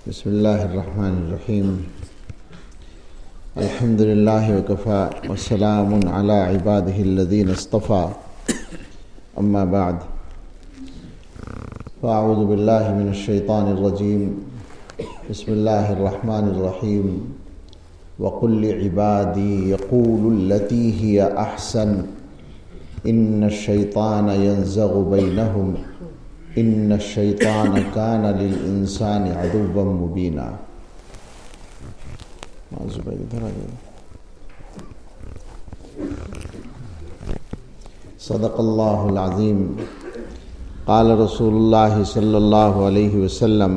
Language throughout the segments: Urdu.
بسم اللہ الرحمن الرحیم الحمد للہ وکفا والسلام علی عبادہ الذین اصطفیٰ اما بعد فاعوذ باللہ من الشیطان الرجیم بسم اللہ الرحمن الرحیم وقل لعبادی یقولوا التی ہی احسن ان الشیطان ینزغ بینہم ان الشیطان کان للانسان عدوا مبینا. صدق اللہ العظیم. قال رسول اللہ صلی اللہ علیہ وسلم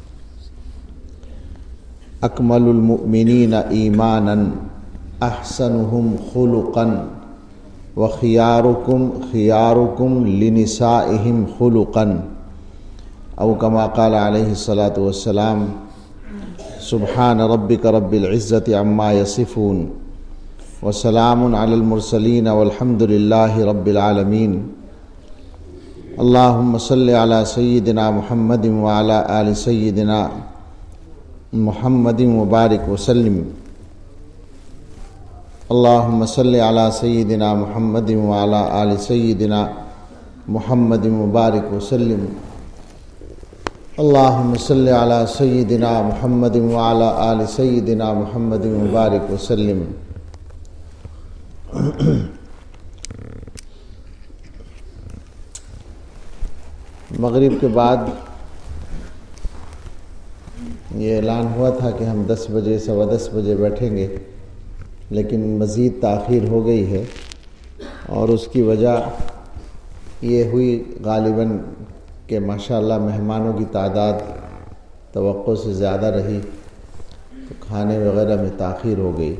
اکمل المؤمنین ایمانا احسنهم خلقا وخیارکم خیارکم لنسائہم خلقا او کما قال علیہ الصلاۃ والسلام سبحان ربک رب العزۃ عما یصفون وسلام علی المرسلین والحمد للہ رب العالمین. اللہم صل علی سیدنا محمد وعلی آل سیدنا محمد وبارک وسلم. اللہم صلی علی سیدنا محمد وعلی آل سیدنا محمد مبارک وسلم. اللہم صلی علی سیدنا محمد وعلی آل سیدنا محمد مبارک وسلم. مغرب کے بعد یہ اعلان ہوا تھا کہ ہم 10 بجے 10:15 بجے بیٹھیں گے، لیکن مزید تاخیر ہو گئی ہے، اور اس کی وجہ یہ ہوئی غالباً کہ ماشاءاللہ مہمانوں کی تعداد توقع سے زیادہ رہی تو کھانے وغیرہ میں تاخیر ہو گئی.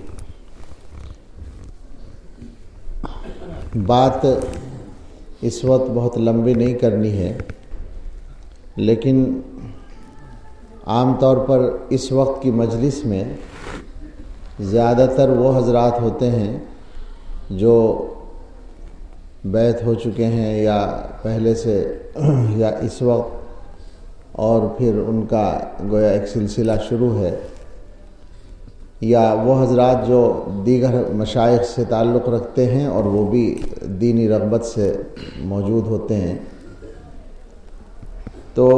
بات اس وقت بہت لمبی نہیں کرنی ہے، لیکن عام طور پر اس وقت کی مجلس میں زیادہ تر وہ حضرات ہوتے ہیں جو بیعت ہو چکے ہیں یا پہلے سے یا اس وقت، اور پھر ان کا گویا ایک سلسلہ شروع ہے، یا وہ حضرات جو دیگر مشائخ سے تعلق رکھتے ہیں اور وہ بھی دینی رغبت سے موجود ہوتے ہیں. تو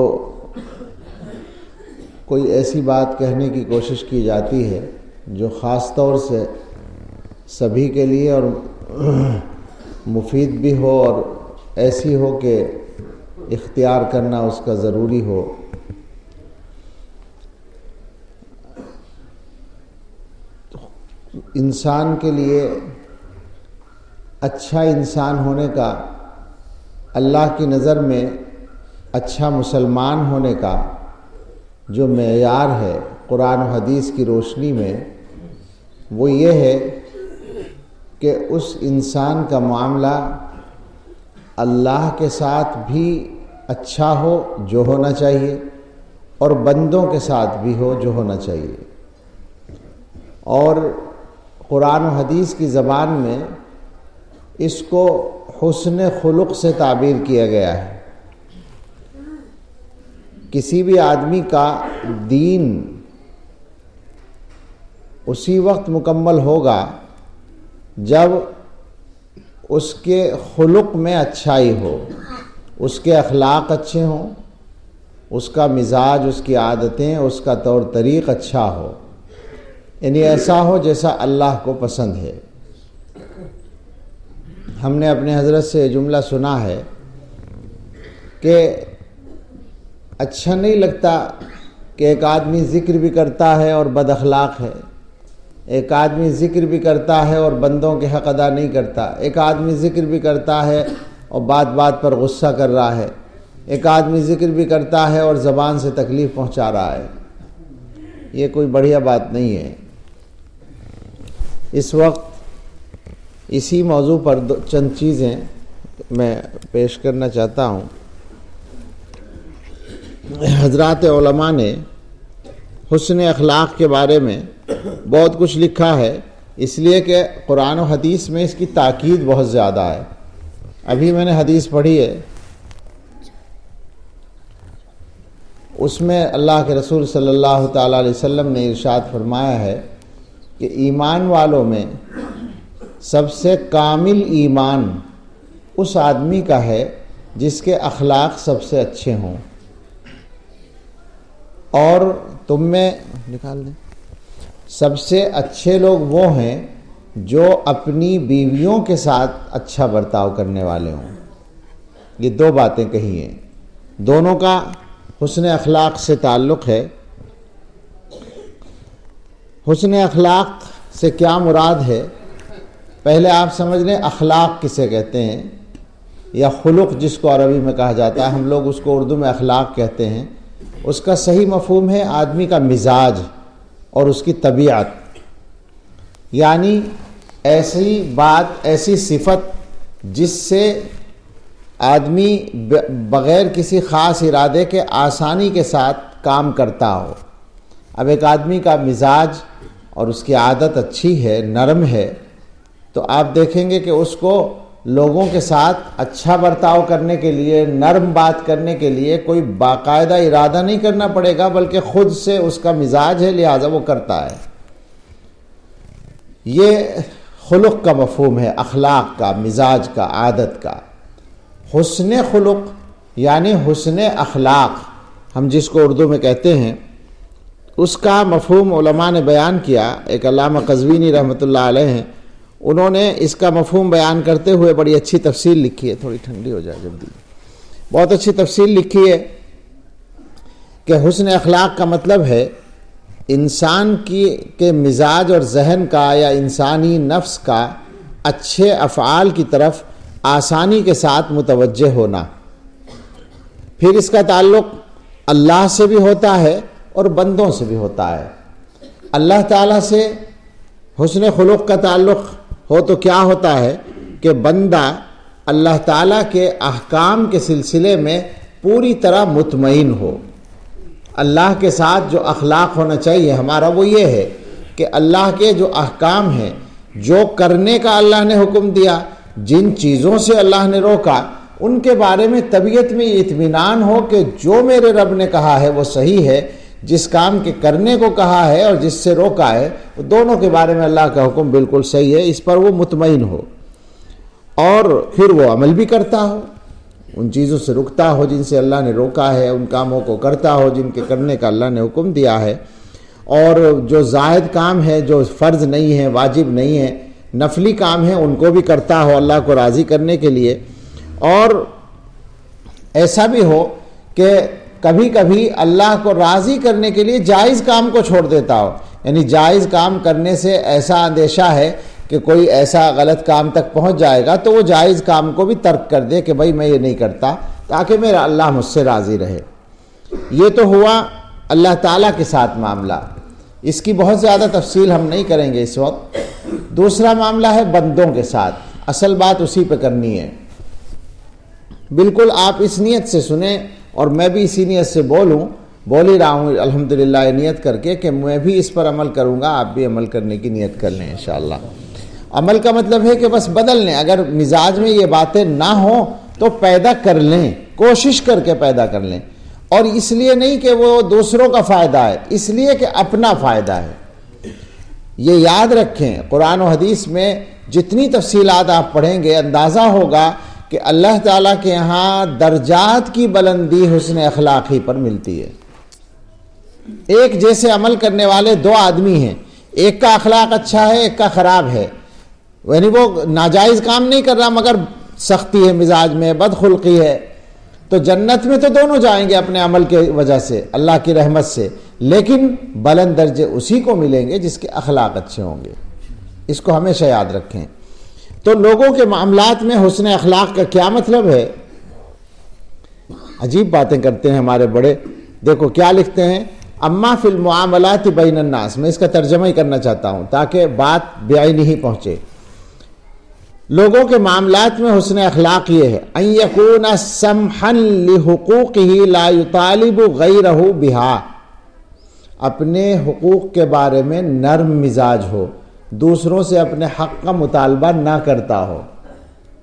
کوئی ایسی بات کہنے کی کوشش کی جاتی ہے جو خاص طور سے سبھی کے لیے اور مفید بھی ہو اور ایسی ہو کہ اختیار کرنا اس کا ضروری ہو. انسان کے لیے اچھا انسان ہونے کا، اللہ کی نظر میں اچھا مسلمان ہونے کا جو معیار ہے قرآن و حدیث کی روشنی میں، وہ یہ ہے کہ اس انسان کا معاملہ اللہ کے ساتھ بھی اچھا ہو جو ہونا چاہیے، اور بندوں کے ساتھ بھی ہو جو ہونا چاہیے. اور قرآن و حدیث کی زبان میں اس کو حسن خلق سے تعبیر کیا گیا ہے. کسی بھی آدمی کا دین اسی وقت مکمل ہوگا جب اس کے خلق میں اچھائی ہو، اس کے اخلاق اچھے ہوں، اس کا مزاج، اس کی عادتیں، اس کا طور طریق اچھا ہو، یعنی ایسا ہو جیسا اللہ کو پسند ہے. ہم نے اپنے حضرت سے یہ جملہ سنا ہے کہ اچھا نہیں لگتا کہ ایک آدمی ذکر بھی کرتا ہے اور بد اخلاق ہے، ایک آدمی ذکر بھی کرتا ہے اور بندوں کے حق ادا نہیں کرتا، ایک آدمی ذکر بھی کرتا ہے اور بات بات پر غصہ کر رہا ہے، ایک آدمی ذکر بھی کرتا ہے اور زبان سے تکلیف پہنچا رہا ہے. یہ کوئی بڑھیا بات نہیں ہے. اس وقت اسی موضوع پر چند چیزیں میں پیش کرنا چاہتا ہوں. حضرات علماء نے حسن اخلاق کے بارے میں بہت کچھ لکھا ہے، اس لیے کہ قرآن و حدیث میں اس کی تاکید بہت زیادہ ہے. ابھی میں نے حدیث پڑھی ہے اس میں اللہ کے رسول صلی اللہ تعالیٰ علیہ وسلم نے ارشاد فرمایا ہے کہ ایمان والوں میں سب سے کامل ایمان اس آدمی کا ہے جس کے اخلاق سب سے اچھے ہوں، اور تم میں نکال دیں سب سے اچھے لوگ وہ ہیں جو اپنی بیویوں کے ساتھ اچھا برتاؤ کرنے والے ہوں۔ یہ دو باتیں کہی ہیں، دونوں کا حسن اخلاق سے تعلق ہے۔ حسن اخلاق سے کیا مراد ہے؟ پہلے آپ سمجھ لیں اخلاق کسے کہتے ہیں، یا خلق جس کو عربی میں کہا جاتا ہے، ہم لوگ اس کو اردو میں اخلاق کہتے ہیں۔ اس کا صحیح مفہوم ہے آدمی کا مزاج اور اس کی طبیعت، یعنی ایسی بات، ایسی صفت جس سے آدمی بغیر کسی خاص ارادے کے آسانی کے ساتھ کام کرتا ہو۔ اب ایک آدمی کا مزاج اور اس کی عادت اچھی ہے، نرم ہے، تو آپ دیکھیں گے کہ اس کو لوگوں کے ساتھ اچھا برتاؤ کرنے کے لیے، نرم بات کرنے کے لیے کوئی باقاعدہ ارادہ نہیں کرنا پڑے گا، بلکہ خود سے اس کا مزاج ہے، لہذا وہ کرتا ہے۔ یہ خلق کا مفہوم ہے، اخلاق کا، مزاج کا، عادت کا۔ حسن خلق یعنی حسن اخلاق ہم جس کو اردو میں کہتے ہیں، اس کا مفہوم علماء نے بیان کیا۔ ایک علامہ قزوینی رحمۃ اللہ علیہ ہیں، انہوں نے اس کا مفہوم بیان کرتے ہوئے بڑی اچھی تفصیل لکھی ہے، تھوڑی ٹھنڈی ہو جائے جلدی، بہت اچھی تفصیل لکھی ہے کہ حسن اخلاق کا مطلب ہے انسان کے مزاج اور ذہن کا یا انسانی نفس کا اچھے افعال کی طرف آسانی کے ساتھ متوجہ ہونا۔ پھر اس کا تعلق اللہ سے بھی ہوتا ہے اور بندوں سے بھی ہوتا ہے۔ اللہ تعالیٰ سے حسن خلق کا تعلق ہو تو کیا ہوتا ہے کہ بندہ اللہ تعالیٰ کے احکام کے سلسلے میں پوری طرح مطمئن ہو۔ اللہ کے ساتھ جو اخلاق ہونا چاہیے ہمارا وہ یہ ہے کہ اللہ کے جو احکام ہیں، جو کرنے کا اللہ نے حکم دیا، جن چیزوں سے اللہ نے روکا، ان کے بارے میں طبیعت میں یہ اطمینان ہو کہ جو میرے رب نے کہا ہے وہ صحیح ہے، جس کام کے کرنے کو کہا ہے اور جس سے روکا ہے وہ دونوں کے بارے میں اللہ کا حکم بالکل صحیح ہے، اس پر وہ مطمئن ہو، اور پھر وہ عمل بھی کرتا ہو، ان چیزوں سے رکتا ہو جن سے اللہ نے روکا ہے، ان کاموں کو کرتا ہو جن کے کرنے کا اللہ نے حکم دیا ہے، اور جو زائد کام ہے، جو فرض نہیں ہے، واجب نہیں ہے، نفلی کام ہے، ان کو بھی کرتا ہو اللہ کو راضی کرنے کے لیے۔ اور ایسا بھی ہو کہ کبھی کبھی اللہ کو راضی کرنے کے لیے جائز کام کو چھوڑ دیتا ہو، یعنی جائز کام کرنے سے ایسا اندیشہ ہے کہ کوئی ایسا غلط کام تک پہنچ جائے گا تو وہ جائز کام کو بھی ترک کر دے کہ بھائی میں یہ نہیں کرتا تاکہ میرا اللہ مجھ سے راضی رہے۔ یہ تو ہوا اللہ تعالیٰ کے ساتھ معاملہ، اس کی بہت زیادہ تفصیل ہم نہیں کریں گے اس وقت۔ دوسرا معاملہ ہے بندوں کے ساتھ، اصل بات اسی پہ کرنی ہے۔ بالکل آپ اس نیت سے سنیں اور میں بھی اسی نیت سے بول ہی رہا ہوں الحمدللہ، یہ نیت کر کے کہ میں بھی اس پر عمل کروں گا، آپ بھی عمل کرنے کی نیت کر لیں انشاءاللہ۔ عمل کا مطلب ہے کہ بس بدل لیں، اگر مزاج میں یہ باتیں نہ ہوں تو پیدا کر لیں، کوشش کر کے پیدا کر لیں، اور اس لیے نہیں کہ وہ دوسروں کا فائدہ ہے، اس لیے کہ اپنا فائدہ ہے۔ یہ یاد رکھیں، قرآن و حدیث میں جتنی تفصیلات آپ پڑھیں گے اندازہ ہوگا کہ اللہ تعالیٰ کے یہاں درجات کی بلندی حسن اخلاقی پر ملتی ہے۔ ایک جیسے عمل کرنے والے دو آدمی ہیں، ایک کا اخلاق اچھا ہے، ایک کا خراب ہے، یعنی وہ ناجائز کام نہیں کر رہا مگر سختی ہے مزاج میں، بدخلقی ہے، تو جنت میں تو دونوں جائیں گے اپنے عمل کی وجہ سے، اللہ کی رحمت سے، لیکن بلند درجے اسی کو ملیں گے جس کے اخلاق اچھے ہوں گے۔ اس کو ہمیشہ یاد رکھیں۔ تو لوگوں کے معاملات میں حسن اخلاق کا کیا مطلب ہے؟ عجیب باتیں کرتے ہیں ہمارے بڑے، دیکھو کیا لکھتے ہیں، اما فی المعاملات بین الناس، میں اس کا ترجمہ ہی کرنا چاہتا ہوں تاکہ بات بعینی ہی پہنچے۔ لوگوں کے معاملات میں حسن اخلاق یہ ہے، ان یکون سمحا لحقوقہ لا یطالب غیرہ بہا، اپنے حقوق کے بارے میں نرم مزاج ہو، دوسروں سے اپنے حق کا مطالبہ نہ کرتا ہو،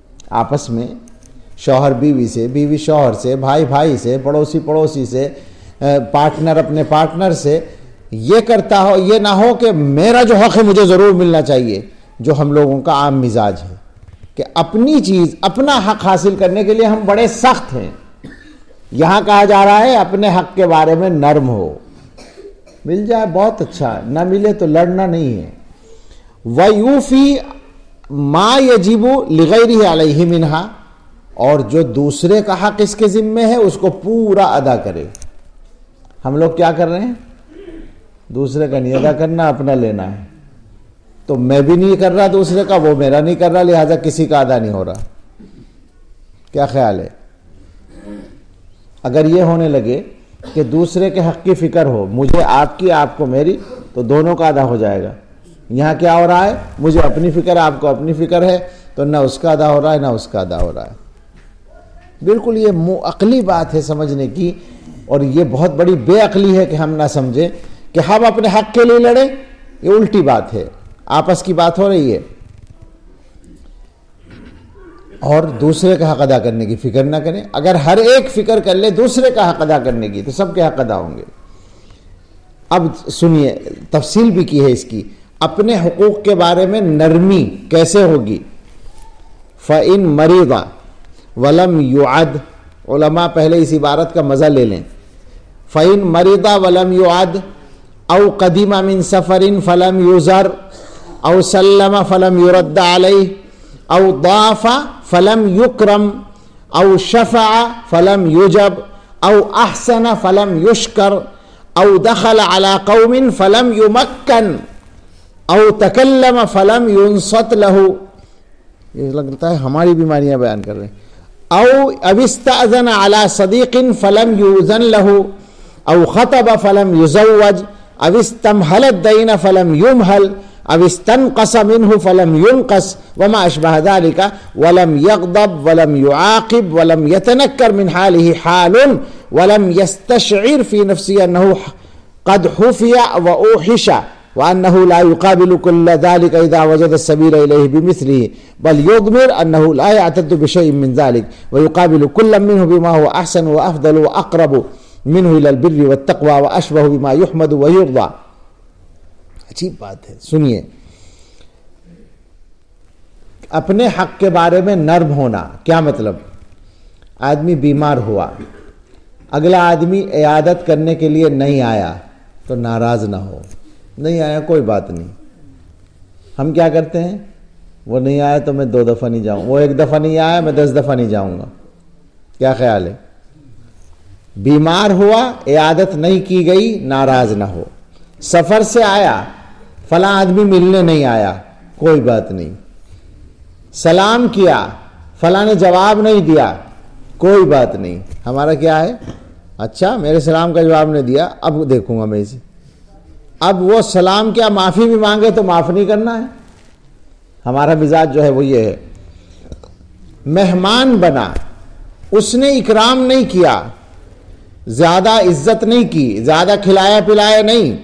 آپس میں شوہر بیوی سے، بیوی شوہر سے، بھائی بھائی سے، پڑوسی پڑوسی سے، پارٹنر اپنے پارٹنر سے یہ کرتا ہو، یہ نہ ہو کہ میرا جو حق ہے مجھے ضرور ملنا چاہیے، جو ہم لوگوں کا عام مزاج ہے کہ اپنی چیز، اپنا حق حاصل کرنے کے لیے ہم بڑے سخت ہیں۔ یہاں کہا جا رہا ہے اپنے حق کے بارے میں نرم ہو، مل جائے بہت اچھا، نہ ملے تو لڑنا نہیں ہے۔ وَيُوفِي مَا يَجِبُ لِغَيْرِهِ عَلَيْهِ مِنْهَا، اور جو دوسرے کا حق اس کے ذمے ہے اس کو پورا ادا کرے۔ ہم لوگ کیا کر رہے ہیں؟ دوسرے کا نہیں ادا کرنا، اپنا لینا ہے۔ تو میں بھی نہیں کر رہا دوسرے کا، وہ میرا نہیں کر رہا، لہذا کسی کا ادا نہیں ہو رہا۔ کیا خیال ہے؟ اگر یہ ہونے لگے کہ دوسرے کے حق کی فکر ہو، مجھے آپ کی، آپ کو میری، تو دونوں کا ادا ہو جائے گا۔ یہاں کیا ہو رہا ہے؟ مجھے اپنی فکر، آپ کو اپنی فکر ہے، تو نہ اس کا ادا ہو رہا ہے نہ اس کا ادا ہو رہا ہے۔ بالکل یہ عقلی بات ہے سمجھنے کی، اور یہ بہت بڑی بے عقلی ہے کہ ہم نہ سمجھیں کہ ہم اپنے حق کے لیے لڑیں۔ یہ الٹی بات ہے، آپس کی بات ہو رہی ہے، اور دوسرے کا حق ادا کرنے کی فکر نہ کریں۔ اگر ہر ایک فکر کر لے دوسرے کا حق ادا کرنے کی تو سب کے حق ادا ہوں گے۔ اب سنیے، تفصیل بھی کی ہے اس کی، اپنے حقوق کے بارے میں نرمی کیسے ہوگی؟ فَإِن مَرِضَ وَلَمْ يُعَدْ، علماء پہلے اس عبارت کا مزہ لے لیں۔ فَإِن مَرِضَ وَلَمْ يُعَدْ أَوْ قَدِمَ مِنْ سَفَرٍ فَلَمْ يُزَرْ أَوْ سَلَّمَ فَلَمْ يُرَدَّ عَلَيْهِ أَوْ ضَافَ فَلَمْ يُكْرَمْ أَوْ شَفَعَ فَلَمْ يُجَبْ أَوْ أَحْسَنَ فَلَمْ يُشْكَرْ أَوْ دَخَلَ عَلَى قَوْمٍ فَلَمْ يُمَكَّنْ أَوْ تَكَلَّمَ فَلَمْ يُنصَتْ لَهُ۔ یہ لگتا ہے ہماری بیماریاں بیان کر رہے ہیں۔ أَوْ اسْتَأْذَنَ عَلَى صَدِيقٍ فَلَمْ يُؤْذَنْ لَهُ أَوْ خَطَبَ فَلَمْ يُزَوَّجْ أَوْ اسْتَمْهَلَ الدَّيْنَ فَلَمْ يُمْهَلْ أَوْ اسْتَنْقَصَ مِنْهُ فَلَمْ يُنْقَص وَمَا أَشْبَهَ ذَلِكَ وَلَمْ يَغْضَبْ وَلَمْ يُعَاقِبْ وَلَمْ يَتَنَكَّرْ مِنْ حَالِهِ حَالٌ وَلَمْ يَسْتَشْعِرْ فِي نَفْسِهِ أَنَّهُ قَدْ خُفِيَ وَأُوحِشَ وأنه لا يقابل كل ذلك إذا وجد السبيل إليه بمثله بل يضمر أنه لا يعتد بشيء من ذلك ويقابل كل منه بما هو أحسن وأفضل وأقرب منه إلى البر والتقوى وأشبه بما يحمد ويرضى۔ عجیب بات ہے، سنیے، اپنے حق کے بارے میں نرم ہونا کیا مطلب؟ آدمی بیمار ہوا، اگلا آدمی عیادت کرنے کے لیے نہیں آیا تو ناراض نہ ہو، نہیں آیا کوئی بات نہیں۔ ہم کیا کرتے ہیں؟ وہ نہیں آیا تو میں 2 دفعہ نہیں جاؤں، وہ 1 دفعہ نہیں آیا میں 10 دفعہ نہیں جاؤں گا۔ کیا خیال ہے؟ بیمار ہوا، عیادت نہیں کی گئی، ناراض نہ ہو۔ سفر سے آیا، فلاں آدمی ملنے نہیں آیا، کوئی بات نہیں۔ سلام کیا، فلاں نے جواب نہیں دیا، کوئی بات نہیں۔ ہمارا کیا ہے؟ اچھا میرے سلام کا جواب نہیں دیا، اب دیکھوں گا میں اسے۔ اب وہ سلام کیا، معافی بھی مانگے تو معاف نہیں کرنا ہے۔ ہمارا مزاج جو ہے وہ یہ ہے۔ مہمان بنا، اس نے اکرام نہیں کیا، زیادہ عزت نہیں کی، زیادہ کھلایا پلایا نہیں،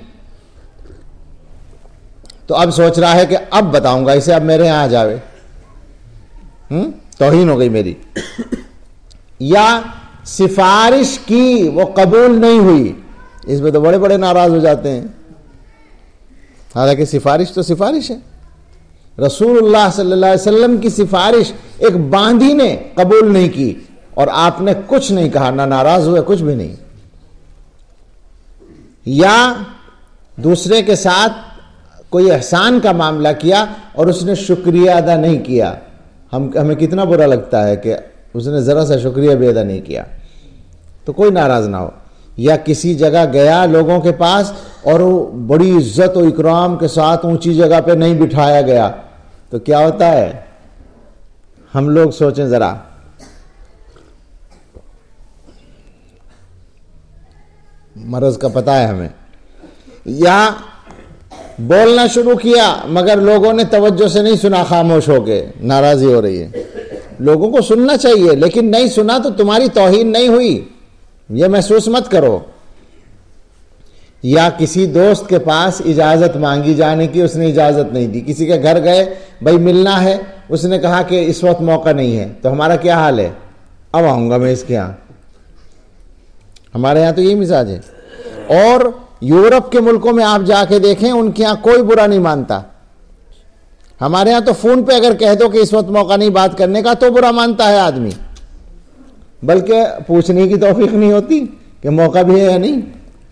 تو اب سوچ رہا ہے کہ اب بتاؤں گا اسے، اب میرے یہاں آ جاوے، توہین ہو گئی میری۔ یا سفارش کی، وہ قبول نہیں ہوئی، اس میں تو بڑے بڑے ناراض ہو جاتے ہیں، حالانکہ سفارش تو سفارش ہے۔ رسول اللہ صلی اللہ علیہ وسلم کی سفارش ایک باندھی نے قبول نہیں کی اور آپ نے کچھ نہیں کہا، نہ ناراض ہوئے، کچھ بھی نہیں۔ یا دوسرے کے ساتھ کوئی احسان کا معاملہ کیا اور اس نے شکریہ ادا نہیں کیا، ہمیں کتنا برا لگتا ہے کہ اس نے ذرا سا شکریہ بھی ادا نہیں کیا، تو کوئی ناراض نہ ہو۔ یا کسی جگہ گیا لوگوں کے پاس اور وہ بڑی عزت و اکرام کے ساتھ اونچی جگہ پہ نہیں بٹھایا گیا، تو کیا ہوتا ہے؟ ہم لوگ سوچیں ذرا، مرض کا پتہ ہے ہمیں۔ یا بولنا شروع کیا مگر لوگوں نے توجہ سے نہیں سنا، خاموش ہو کے، ناراضی ہو رہی ہے۔ لوگوں کو سننا چاہیے لیکن نہیں سنا تو تمہاری توہین نہیں ہوئی، یہ محسوس مت کرو۔ یا کسی دوست کے پاس اجازت مانگی جانے کی، اس نے اجازت نہیں دی، کسی کے گھر گئے، بھائی ملنا ہے، اس نے کہا کہ اس وقت موقع نہیں ہے، تو ہمارا کیا حال ہے؟ اب آؤں گا میں اس کے یہاں، ہمارے یہاں تو یہی مزاج ہے. اور یورپ کے ملکوں میں آپ جا کے دیکھیں, ان کے یہاں کوئی برا نہیں مانتا. ہمارے یہاں تو فون پہ اگر کہہ دو کہ اس وقت موقع نہیں بات کرنے کا تو برا مانتا ہے آدمی, بلکہ پوچھنے کی توفیق نہیں ہوتی کہ موقع بھی ہے یا نہیں.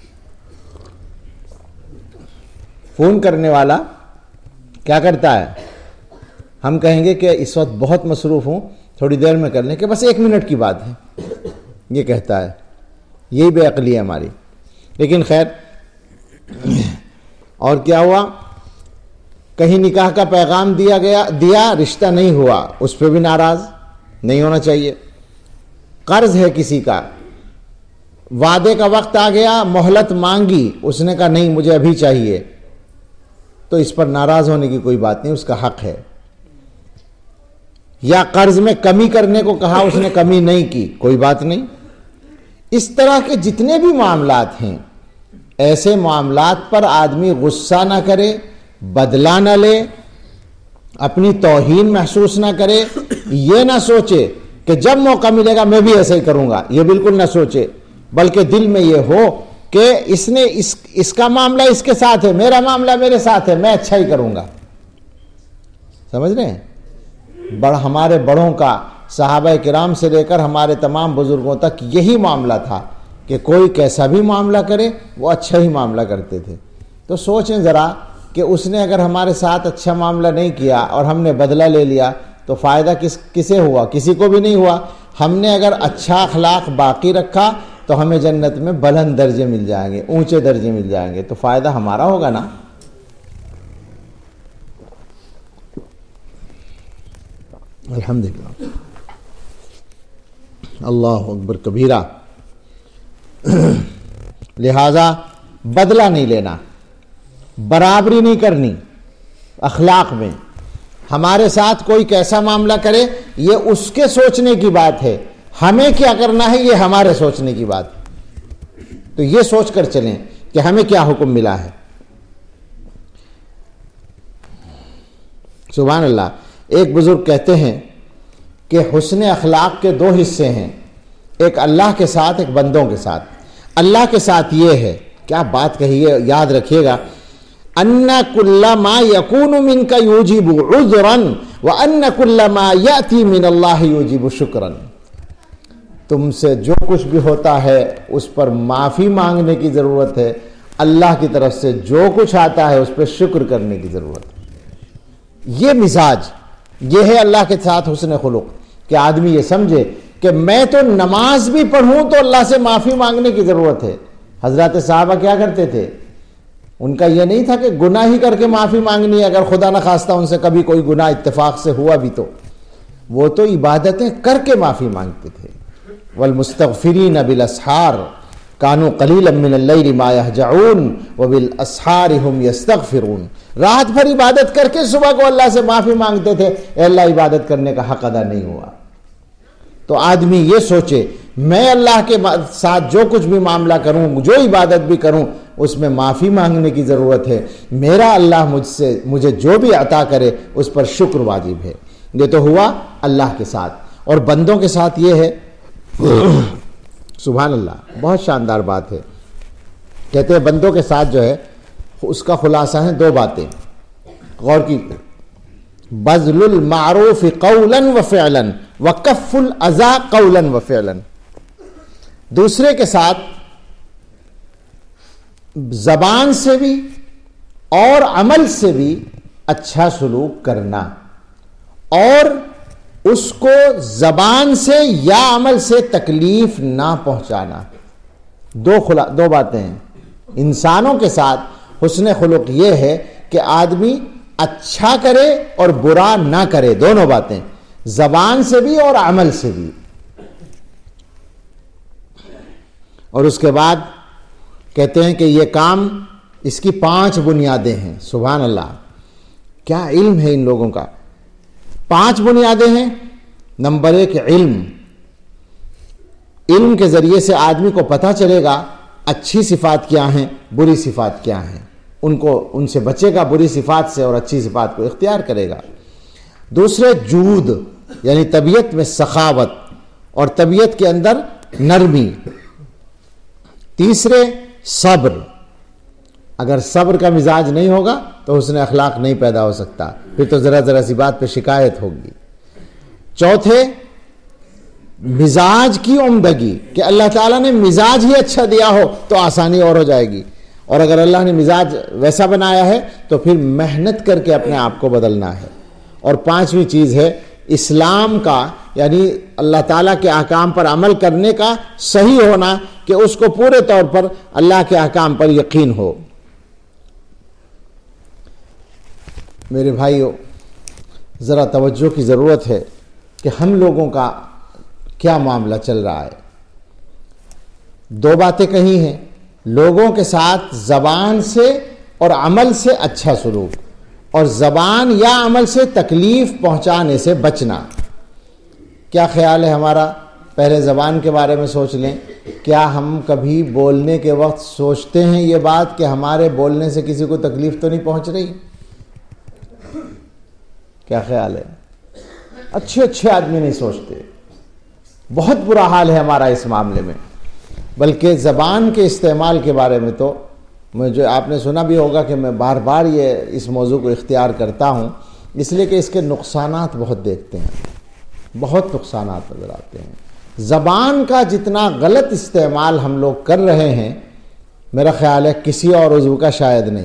فون کرنے والا کیا کرتا ہے, ہم کہیں گے کہ اس وقت بہت مصروف ہوں, تھوڑی دیر میں کر لیں, کہ بس 1 منٹ کی بات ہے, یہ کہتا ہے. یہی بے عقلی ہے ہماری. لیکن خیر, اور کیا ہوا, کہیں نکاح کا پیغام دیا رشتہ نہیں ہوا, اس پہ بھی ناراض. نہیں ہونا چاہیے. قرض ہے کسی کا, وعدے کا وقت آ گیا, مہلت مانگی, اس نے کہا نہیں مجھے ابھی چاہیے, تو اس پر ناراض ہونے کی کوئی بات نہیں, اس کا حق ہے. یا قرض میں کمی کرنے کو کہا, اس نے کمی نہیں کی, کوئی بات نہیں. اس طرح کے جتنے بھی معاملات ہیں, ایسے معاملات پر آدمی غصہ نہ کرے, بدلہ نہ لے, اپنی توہین محسوس نہ کرے. یہ نہ سوچے کہ جب موقع ملے گا میں بھی ایسے ہی کروں گا, یہ بالکل نہ سوچے, بلکہ دل میں یہ ہو کہ اس کا معاملہ اس کے ساتھ ہے, میرا معاملہ میرے ساتھ ہے, میں اچھا ہی کروں گا. سمجھ رہے ہیں؟ ہمارے بڑوں کا, صحابہ کرام سے لے کر ہمارے تمام بزرگوں تک یہی معاملہ تھا کہ کوئی کیسا بھی معاملہ کرے وہ اچھا ہی معاملہ کرتے تھے. تو سوچیں ذرا کہ اس نے اگر ہمارے ساتھ اچھا معاملہ نہیں کیا اور ہم نے بدلہ لے لیا تو فائدہ کسے ہوا؟ کسی کو بھی نہیں ہوا. ہم نے اگر اچھا اخلاق باقی رکھا تو ہمیں جنت میں بلند درجے مل جائیں گے, اونچے درجے مل جائیں گے, تو فائدہ ہمارا ہوگا نا. الحمدللہ. اللہ اکبر کبیرہ. لہذا بدلہ نہیں لینا, برابری نہیں کرنی اخلاق میں. ہمارے ساتھ کوئی کیسا معاملہ کرے یہ اس کے سوچنے کی بات ہے, ہمیں کیا کرنا ہے یہ ہمارے سوچنے کی بات. تو یہ سوچ کر چلیں کہ ہمیں کیا حکم ملا ہے. سبحان اللہ. ایک بزرگ کہتے ہیں کہ حسن اخلاق کے 2 حصے ہیں, ایک اللہ کے ساتھ, ایک بندوں کے ساتھ. اللہ کے ساتھ یہ ہے, کیا بات کہی ہے, یاد رکھیے گا, ان کل ما یکون منک یوجب عذرا وان کل ما یاتی من اللہ یوجب شکرا. تم سے جو کچھ بھی ہوتا ہے اس پر معافی مانگنے کی ضرورت ہے, اللہ کی طرف سے جو کچھ آتا ہے اس پہ شکر کرنے کی ضرورت ہے. یہ مزاج, یہ ہے اللہ کے ساتھ حسن خلق, کہ آدمی یہ سمجھے کہ میں تو نماز بھی پڑھوں تو اللہ سے معافی مانگنے کی ضرورت ہے. حضرات صحابہ کیا کرتے تھے, ان کا یہ نہیں تھا کہ گناہ ہی کر کے معافی مانگنی ہے, اگر خدا نہ خواستہ ان سے کبھی کوئی گناہ اتفاق سے ہوا بھی تو وہ تو عبادتیں کر کے معافی مانگتے تھے. والمستغفرین بالاسحار کانوا قلیلا من اللیل ما یہجعون وبالاسحار هم یستغفرون. رات بھر عبادت کر کے صبح کو اللہ سے معافی مانگتے تھے, اے اللہ عبادت کرنے کا حق ادا نہیں ہوا. تو آدمی یہ سوچے میں اللہ کے ساتھ جو کچھ بھی معاملہ کروں, جو عبادت بھی کروں, اس میں معافی مانگنے کی ضرورت ہے. میرا اللہ مجھے جو بھی عطا کرے اس پر شکر واجب ہے. یہ تو ہوا اللہ کے ساتھ. اور بندوں کے ساتھ یہ ہے, سبحان اللہ, بہت شاندار بات ہے. کہتے ہیں بندوں کے ساتھ جو ہے اس کا خلاصہ ہے 2 باتیں, غور کی. بذل المعروف قولا وفعلا وکف الاذى قولا وفعلا. دوسرے کے ساتھ زبان سے بھی اور عمل سے بھی اچھا سلوک کرنا, اور اس کو زبان سے یا عمل سے تکلیف نہ پہنچانا. 2 باتیں ہیں. انسانوں کے ساتھ حسن خلق یہ ہے کہ آدمی اچھا کرے اور برا نہ کرے, دونوں باتیں, زبان سے بھی اور عمل سے بھی. اور اس کے بعد کہتے ہیں کہ یہ کام, اس کی 5 بنیادیں ہیں. سبحان اللہ, کیا علم ہے ان لوگوں کا. 5 بنیادیں ہیں. نمبر 1 علم. علم کے ذریعے سے آدمی کو پتہ چلے گا اچھی صفات کیا ہیں, بری صفات کیا ہیں, ان سے بچے گا بری صفات سے اور اچھی صفات کو اختیار کرے گا. دوسرے جود, یعنی طبیعت میں سخاوت اور طبیعت کے اندر نرمی. تیسرے صبر، اگر صبر کا مزاج نہیں ہوگا تو حسن اخلاق نہیں پیدا ہو سکتا، پھر تو ذرا سی بات پہ شکایت ہوگی۔ چوتھے مزاج کی عمدگی، کہ اللہ تعالیٰ نے مزاج ہی اچھا دیا ہو تو آسانی اور ہو جائے گی، اور اگر اللہ نے مزاج ویسا بنایا ہے تو پھر محنت کر کے اپنے آپ کو بدلنا ہے۔ اور پانچویں چیز ہے اسلام کا، یعنی اللہ تعالیٰ کے احکام پر عمل کرنے کا صحیح ہونا، کہ اس کو پورے طور پر اللہ کے احکام پر یقین ہو۔ میرے بھائیو، ذرا توجہ کی ضرورت ہے کہ ہم لوگوں کا کیا معاملہ چل رہا ہے۔ دو باتیں کہی ہیں، لوگوں کے ساتھ زبان سے اور عمل سے اچھا سلوک، اور زبان یا عمل سے تکلیف پہنچانے سے بچنا۔ کیا خیال ہے ہمارا؟ پہلے زبان کے بارے میں سوچ لیں، کیا ہم کبھی بولنے کے وقت سوچتے ہیں یہ بات کہ ہمارے بولنے سے کسی کو تکلیف تو نہیں پہنچ رہی؟ کیا خیال ہے؟ اچھے آدمی نہیں سوچتے، بہت برا حال ہے ہمارا اس معاملے میں۔ بلکہ زبان کے استعمال کے بارے میں تو مجھے آپ نے سنا بھی ہوگا کہ میں بار بار اس موضوع کو اختیار کرتا ہوں، اس لیے کہ اس کے نقصانات بہت دیکھتے ہیں، بہت نقصانات نظر آتے ہیں۔ زبان کا جتنا غلط استعمال ہم لوگ کر رہے ہیں، میرا خیال ہے کسی اور عضو کا شاید نہیں۔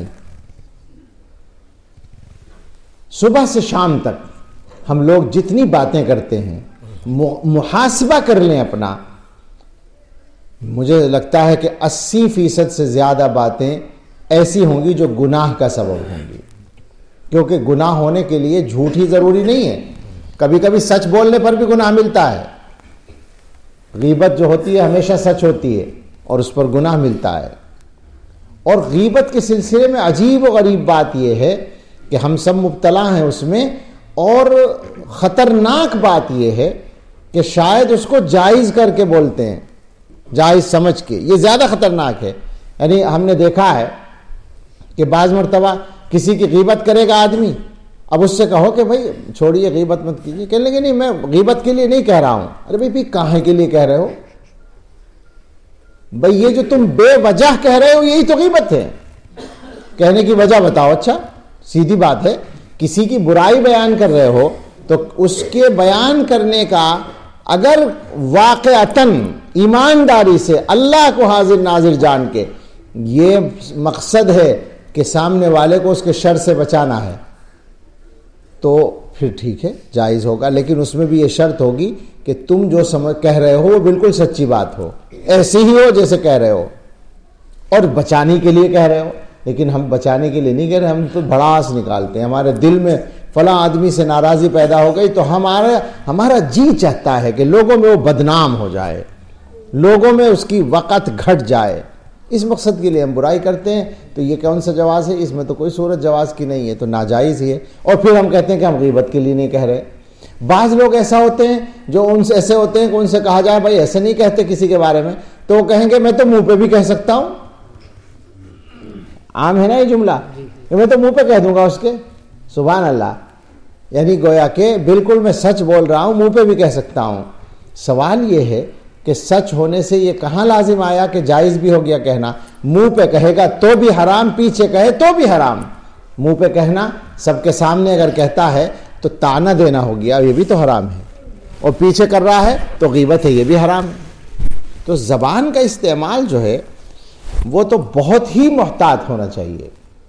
صبح سے شام تک ہم لوگ جتنی باتیں کرتے ہیں، محاسبہ کر لیں اپنا، مجھے لگتا ہے کہ 80% سے زیادہ باتیں ایسی ہوں گی جو گناہ کا سبب ہوں گی، کیونکہ گناہ ہونے کے لیے جھوٹ ہی ضروری نہیں ہے، کبھی کبھی سچ بولنے پر بھی گناہ ملتا ہے۔ غیبت جو ہوتی ہے ہمیشہ سچ ہوتی ہے اور اس پر گناہ ملتا ہے۔ اور غیبت کے سلسلے میں عجیب و غریب بات یہ ہے کہ ہم سب مبتلا ہیں اس میں، اور خطرناک بات یہ ہے کہ شاید اس کو جائز کر کے بولتے ہیں، جائز سمجھ کے۔ یہ زیادہ خطرناک ہے۔ یعنی ہم نے دیکھا ہے کہ بعض مرتبہ کسی کی غیبت کرے گا آدمی، اب اس سے کہو کہ بھائی چھوڑیے غیبت مت کیجیے، کہنے لگے نہیں میں غیبت کے لیے نہیں کہہ رہا ہوں۔ ارے بھائی کہاں کے لیے کہہ رہے ہو بھائی؟ یہ جو تم بے وجہ کہہ رہے ہو یہی تو غیبت ہے۔ کہنے کی وجہ بتاؤ۔ اچھا سیدھی بات ہے، کسی کی برائی بیان کر رہے ہو تو اس کے بیان کرنے کا اگر واقعتاً ایمانداری سے اللہ کو حاضر ناظر جان کے یہ مقصد ہے کہ سامنے والے کو اس کے شر سے بچانا ہے تو پھر ٹھیک ہے، جائز ہوگا، لیکن اس میں بھی یہ شرط ہوگی کہ تم جو کہہ رہے ہو وہ بالکل سچی بات ہو، ایسی ہی ہو جیسے کہہ رہے ہو، اور بچانے کے لیے کہہ رہے ہو۔ لیکن ہم بچانے کے لیے نہیں کہہ رہے، ہم تو بھڑاس نکالتے ہیں، ہمارے دل میں فلاں آدمی سے ناراضی پیدا ہو گئی تو ہمارا جی چاہتا ہے کہ لوگوں میں وہ بدنام ہو جائے، لوگوں میں اس کی وقت گھٹ جائے، اس مقصد کے لیے ہم برائی کرتے ہیں۔ تو یہ کون سا جواز ہے؟ اس میں تو کوئی صورت جواز کی نہیں ہے، تو ناجائز ہی ہے۔ اور پھر ہم کہتے ہیں کہ ہم غیبت کے لیے نہیں کہہ رہے۔ بعض لوگ ایسا ہوتے ہیں جو ان سے ایسے ہوتے ہیں کہ ان سے کہا جائے بھائی ایسے نہیں کہتے کسی کے بارے میں، تو وہ کہیں گے میں تو منہ پہ بھی کہہ سکتا ہوں۔ عام ہے نا یہ جملہ، میں تو منہ پہ کہہ دوں گا اس کے، سبحان اللہ، یعنی گویا کہ بالکل میں سچ بول رہا ہوں، منہ پہ بھی کہہ سکتا ہوں۔ سوال یہ ہے کہ سچ ہونے سے یہ کہاں لازم آیا کہ جائز بھی ہو گیا کہنا؟ منہ پہ کہے گا تو بھی حرام، پیچھے کہے تو بھی حرام۔ منہ پہ کہنا سب کے سامنے اگر کہتا ہے تو طعنہ دینا ہو گیا، یہ بھی تو حرام ہے، اور پیچھے کر رہا ہے تو غیبت ہے، یہ بھی حرام ہے۔ تو زبان کا استعمال جو ہے وہ تو بہت ہی محتاط ہونا چاہیے۔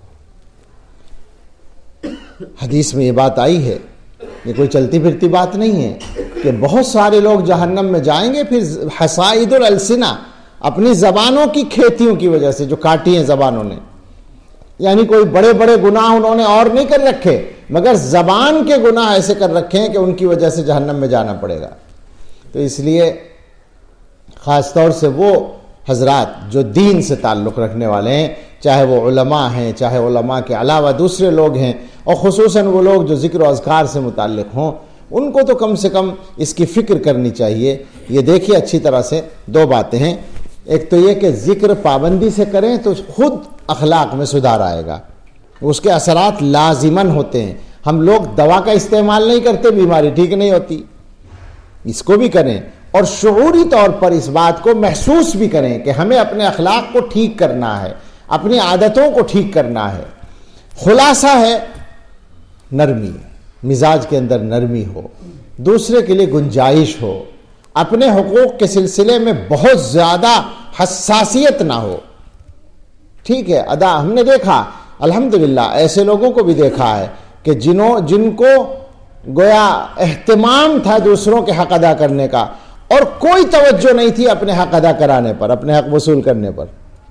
حدیث میں یہ بات آئی ہے، یہ کوئی چلتی پھرتی بات نہیں ہے کہ بہت سارے لوگ جہنم میں جائیں گے، پھر حصائد الالسنہ، اپنی زبانوں کی کھیتیوں کی وجہ سے جو کاٹی ہیں زبانوں نے، یعنی کوئی بڑے بڑے گناہ انہوں نے اور نہیں کر رکھے مگر زبان کے گناہ ایسے کر رکھے ہیں کہ ان کی وجہ سے جہنم میں جانا پڑے گا۔ تو اس لیے خاص طور سے وہ حضرات جو دین سے تعلق رکھنے والے ہیں، چاہے وہ علماء ہیں، چاہے علماء کے علاوہ دوسرے لوگ ہیں، اور خصوصاً وہ لوگ جو ذکر و اذکار سے متعلق ہوں، ان کو تو کم سے کم اس کی فکر کرنی چاہیے۔ یہ دیکھیے اچھی طرح سے دو باتیں ہیں، ایک تو یہ کہ ذکر پابندی سے کریں تو خود اخلاق میں سدھار آئے گا، اس کے اثرات لازماً ہوتے ہیں۔ ہم لوگ دوا کا استعمال نہیں کرتے، بیماری ٹھیک نہیں ہوتی، اس کو بھی کریں، اور شعوری طور پر اس بات کو محسوس بھی کریں کہ ہمیں اپنے اخلاق کو ٹھیک کرنا ہے، اپنی عادتوں کو ٹھیک کرنا ہے۔ خلاصہ ہے نرمی، مزاج کے اندر نرمی ہو، دوسرے کے لیے گنجائش ہو، اپنے حقوق کے سلسلے میں بہت زیادہ حساسیت نہ ہو۔ ٹھیک ہے، ہم نے دیکھا الحمدللہ ایسے لوگوں کو بھی دیکھا ہے کہ جن کو گویا اہتمام تھا دوسروں کے حق ادا کرنے کا اور کوئی توجہ نہیں تھی اپنے حق ادا کرانے پر، اپنے حق وصول کرنے پر۔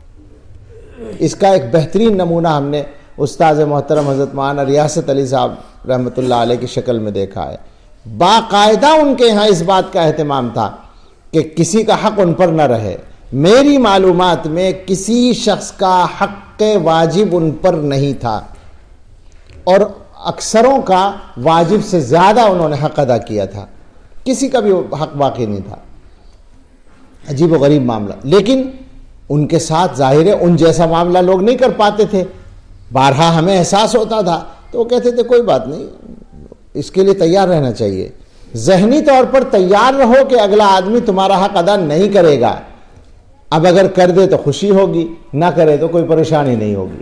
اس کا ایک بہترین نمونہ ہم نے استاد محترم حضرت مولانا ریاست علی صاحب رحمۃ اللہ علیہ کی شکل میں دیکھا ہے۔ باقاعدہ ان کے یہاں اس بات کا اہتمام تھا کہ کسی کا حق ان پر نہ رہے۔ میری معلومات میں کسی شخص کا حق واجب ان پر نہیں تھا، اور اکثروں کا واجب سے زیادہ انہوں نے حق ادا کیا تھا، کسی کا بھی حق باقی نہیں تھا۔ عجیب و غریب معاملہ، لیکن ان کے ساتھ ظاہر ہے ان جیسا معاملہ لوگ نہیں کر پاتے تھے۔ بارہا ہمیں احساس ہوتا تھا تو وہ کہتے تھے کوئی بات نہیں، اس کے لیے تیار رہنا چاہیے، ذہنی طور پر تیار رہو کہ اگلا آدمی تمہارا حق ادا نہیں کرے گا، اب اگر کر دے تو خوشی ہوگی، نہ کرے تو کوئی پریشانی نہیں ہوگی۔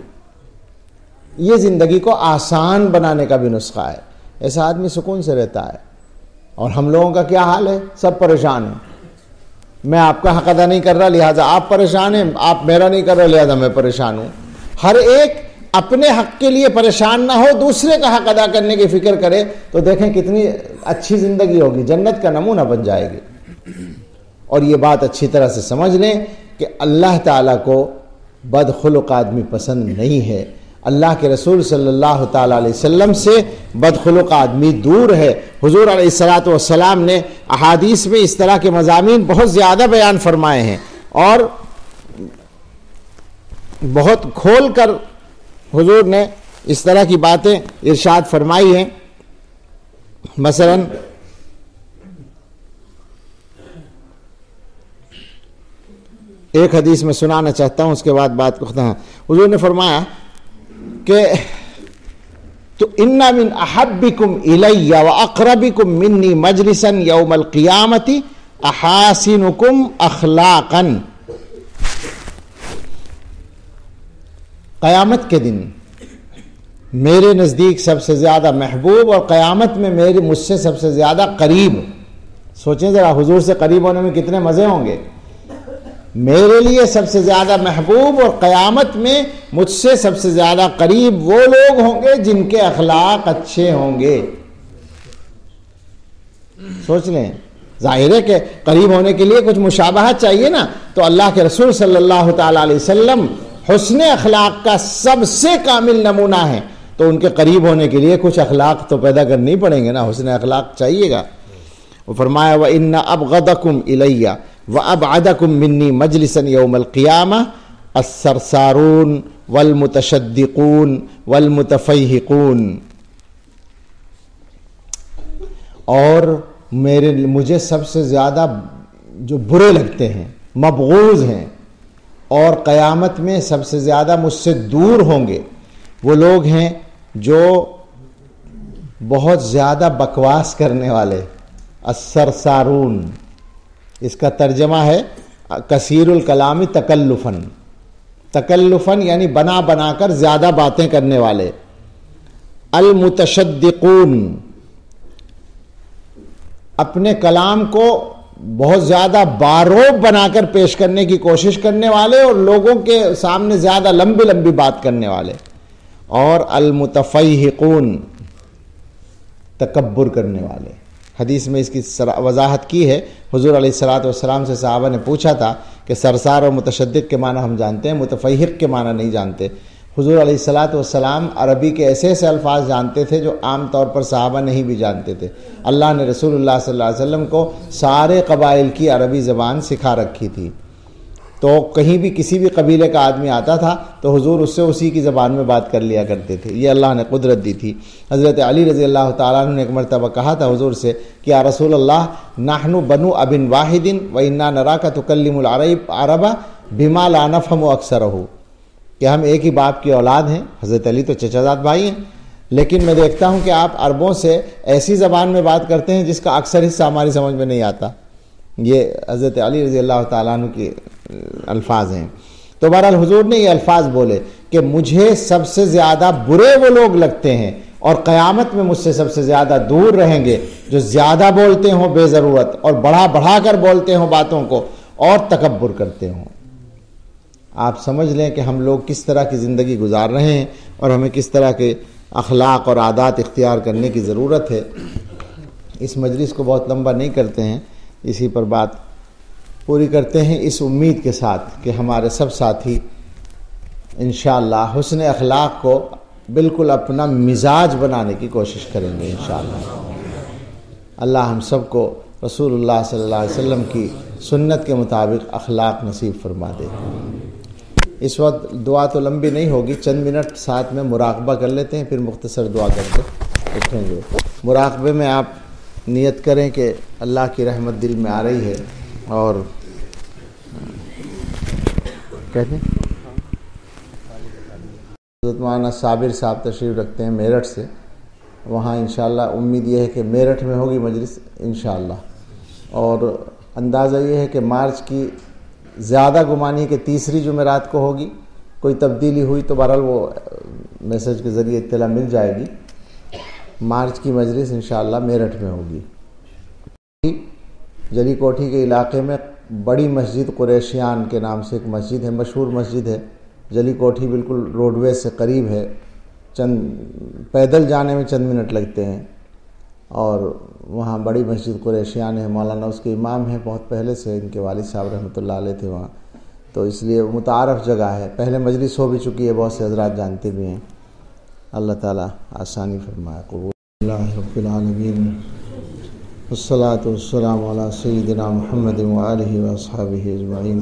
یہ زندگی کو آسان بنانے کا بھی نسخہ ہے، ایسا آدمی سکون سے رہتا ہے۔ اور ہم لوگوں کا کیا حال ہے؟ سب پریشان ہیں، میں آپ کا حق ادا نہیں کر رہا لہذا آپ پریشان ہیں، آپ میرا نہیں کر رہے لہذا میں پریشان ہوں۔ ہر ایک اپنے حق کے لیے پریشان نہ ہو، دوسرے کا حق ادا کرنے کی فکر کرے تو دیکھیں کتنی اچھی زندگی ہوگی، جنت کا نمونہ بن جائے گی۔ اور یہ بات اچھی طرح سے سمجھ لیں کہ اللہ تعالیٰ کو بدخلق آدمی پسند نہیں ہے، اللہ کے رسول صلی اللہ تعالیٰ علیہ وسلم سے بدخلق آدمی دور ہے۔ حضور علیہ الصلاۃ والسلام نے احادیث میں اس طرح کے مضامین بہت زیادہ بیان فرمائے ہیں اور بہت کھول کر حضور نے اس طرح کی باتیں ارشاد فرمائی ہیں۔ مثلا ایک حدیث میں سنانا چاہتا ہوں، اس کے بعد بات کو ختم۔ حضور نے فرمایا کہ تو اِنَّ مِنْ أَحَبِّكُمْ إِلَيَّ وَأَقْرَبِكُمْ مِنِّي مَجْلِسًا يَوْمَ الْقِيَامَةِ أَحَاسِنُكُمْ أَخْلَاقًا۔ قیامت کے دن میرے نزدیک سب سے زیادہ محبوب اور قیامت میں مجھ سے سب سے زیادہ قریب، سوچیں ذرا حضور سے قریب ہونے میں کتنے مزے ہوں گے۔ میرے لیے سب سے زیادہ محبوب اور قیامت میں مجھ سے سب سے زیادہ قریب وہ لوگ ہوں گے جن کے اخلاق اچھے ہوں گے۔ سوچ لیں، ظاہر ہے کہ قریب ہونے کے لیے کچھ مشابہت چاہیے نا، تو اللہ کے رسول صلی اللہ تعالی علیہ وسلم حسن اخلاق کا سب سے کامل نمونہ ہے، تو ان کے قریب ہونے کے لیے کچھ اخلاق تو پیدا کرنے ہی پڑیں گے نا، حسن اخلاق چاہیے گا۔ وہ فرمایا وَإِنَّ أَبْغَضَكُمْ إِلَيَّ وَأَبْعَدَكُمْ مِنِّي مَجْلِسًا يَوْمَ الْقِيَامَةِ السَّرْسَارُونَ وَالْمُتَشَدِّقُونَ وَالْمُتَفَيْحِقُونَ۔ اور مجھے سب سے زیادہ جو برے لگتے ہیں، مبغوض ہیں، اور قیامت میں سب سے زیادہ مجھ سے دور ہوں گے، وہ لوگ ہیں جو بہت زیادہ بکواس کرنے والے، السرسارون، اس کا ترجمہ ہے کثیر الکلام تکلفاً، تکلفاً یعنی بنا بنا کر زیادہ باتیں کرنے والے۔ المتشدقون، اپنے کلام کو بہت زیادہ باروب بنا کر پیش کرنے کی کوشش کرنے والے اور لوگوں کے سامنے زیادہ لمبی لمبی بات کرنے والے۔ اور المتفیحقون، تکبر کرنے والے۔ حدیث میں اس کی وضاحت کی ہے، حضور علیہ الصلاۃ والسلام سے صحابہ نے پوچھا تھا کہ سرسار اور متشدق کے معنی ہم جانتے ہیں، متفیحق کے معنی نہیں جانتے۔ حضور علیہ الصلاۃ والسلام عربی کے ایسے ایسے الفاظ جانتے تھے جو عام طور پر صحابہ نہیں بھی جانتے تھے۔ اللہ نے رسول اللہ صلی اللہ علیہ وسلم کو سارے قبائل کی عربی زبان سکھا رکھی تھی، تو کہیں بھی کسی بھی قبیلے کا آدمی آتا تھا تو حضور اس سے اسی کی زبان میں بات کر لیا کرتے تھے، یہ اللہ نے قدرت دی تھی۔ حضرت علی رضی اللہ تعالیٰ عنہ نے ایک مرتبہ کہا تھا حضور سے کہ یا رسول اللہ نحن بنو اب واحد وانا نراک تکلم العرب بما لا نفهم اکثرہ، کہ ہم ایک ہی باپ کی اولاد ہیں، حضرت علی تو چچا زاد بھائی ہیں، لیکن میں دیکھتا ہوں کہ آپ عربوں سے ایسی زبان میں بات کرتے ہیں جس کا اکثر حصہ ہماری سمجھ میں نہیں آتا۔ یہ حضرت علی رضی اللہ تعالیٰ عنہ کے الفاظ ہیں. تو بہرحال حضور نے یہ الفاظ بولے کہ مجھے سب سے زیادہ برے وہ لوگ لگتے ہیں اور قیامت میں مجھ سے سب سے زیادہ دور رہیں گے جو زیادہ بولتے ہوں بے ضرورت اور بڑھا بڑھا کر بولتے ہوں باتوں کو اور تکبر کرتے ہوں. آپ سمجھ لیں کہ ہم لوگ کس طرح کی زندگی گزار رہے ہیں اور ہمیں کس طرح کے اخلاق اور عادات اختیار کرنے کی ضرورت ہے. اس مجلس کو بہت لمبا نہیں کرتے ہیں، اسی پر بات پوری کرتے ہیں اس امید کے ساتھ کہ ہمارے سب ساتھی انشاءاللہ حسن اخلاق کو بالکل اپنا مزاج بنانے کی کوشش کریں گے انشاءاللہ. اللہ ہم سب کو رسول اللہ صلی اللہ علیہ وسلم کی سنت کے مطابق اخلاق نصیب فرما دے. اس وقت دعا تو لمبی نہیں ہوگی، چند منٹ ساتھ میں مراقبہ کر لیتے ہیں، پھر مختصر دعا کر کے اٹھیں گے. مراقبے میں آپ نیت کریں کہ اللہ کی رحمت دل میں آ رہی ہے اور کہتے ہیں حضرت مولانا صابر صاحب تشریف رکھتے ہیں میرٹھ سے، وہاں انشاءاللہ امید یہ ہے کہ میرٹھ میں ہوگی مجلس انشاءاللہ. اور اندازہ یہ ہے کہ مارچ کی زیادہ گمانی کہ تیسری جمعرات کو ہوگی. کوئی تبدیلی ہوئی تو بہرحال وہ میسج کے ذریعے اطلاع مل جائے گی. مارچ کی مجلس انشاءاللہ میرٹھ میں ہوگی. جلی کوٹھی کے علاقے میں بڑی مسجد قریشیان کے نام سے ایک مسجد ہے، مشہور مسجد ہے. جلی کوٹھی بالکل روڈ وے سے قریب ہے، چند پیدل جانے میں چند منٹ لگتے ہیں. اور وہاں بڑی مسجد قریشیان ہے، مولانا اس کے امام ہیں، بہت پہلے سے ان کے والد صاحب رحمۃ اللہ علیہ تھے وہاں، تو اس لیے متعارف جگہ ہے. پہلے مجلس ہو بھی چکی ہے، بہت سے حضرات جانتے بھی ہیں. اللہ تعالیٰ آسانی فرمائے. قبول اللہ رب العالمین. والصلاة والسلام علی سیدنا محمد وآلہ واصحابہ اجمعین.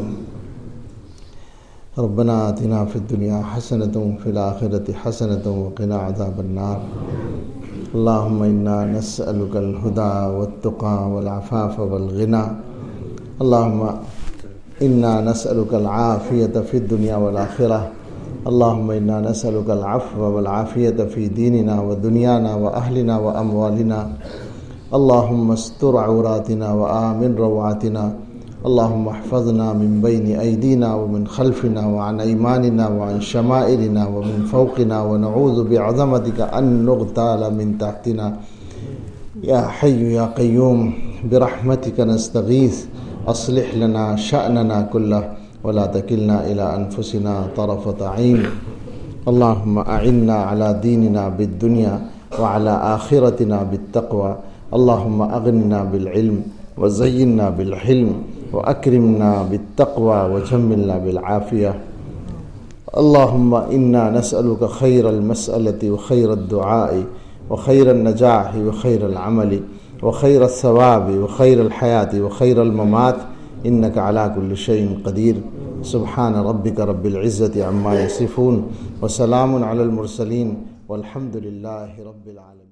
ربنا آتنا فی الدنیا حسنۃ وفی الآخرۃ حسنۃ وقنا عذاب النار. اللہم انا نسألک الہدی والتقی والعفاف والغنی. اللہم انا نسألک العافیۃ فی الدنیا والآخرہ. اللہم انا نسألک العفو والعافیۃ فی دیننا ودنیانا واہلنا واموالنا. اللہم استر عوراتنا وآمن روعاتنا. اللہم احفظنا من بین ایدینا ومن خلفنا وعن ایماننا وعن شمائلنا ومن فوقنا ونعوذ بعظمتک ان نغتال من تحتنا. یا حی یا قیوم برحمتک نستغیث اصلح لنا شأننا کلہ ولا تکلنا الی انفسنا طرفۃ عین. اللہم اعنا علی دیننا بالدنیا وعلی آخرتنا بالتقوی. اللہم اغننا بالعلم وزیننا بالحلم واکرمنا بالتقوی وجملنا بالعافیہ. اللہم انا نسألک خیر المسألة وخیر الدعاء وخیر النجاح وخیر العمل وخیر الثواب وخیر الحیاة وخیر الممات انک علی کل شیء قدیر. سبحان ربک رب العزة عما یصفون وسلام علی المرسلین والحمد للہ رب العالمین.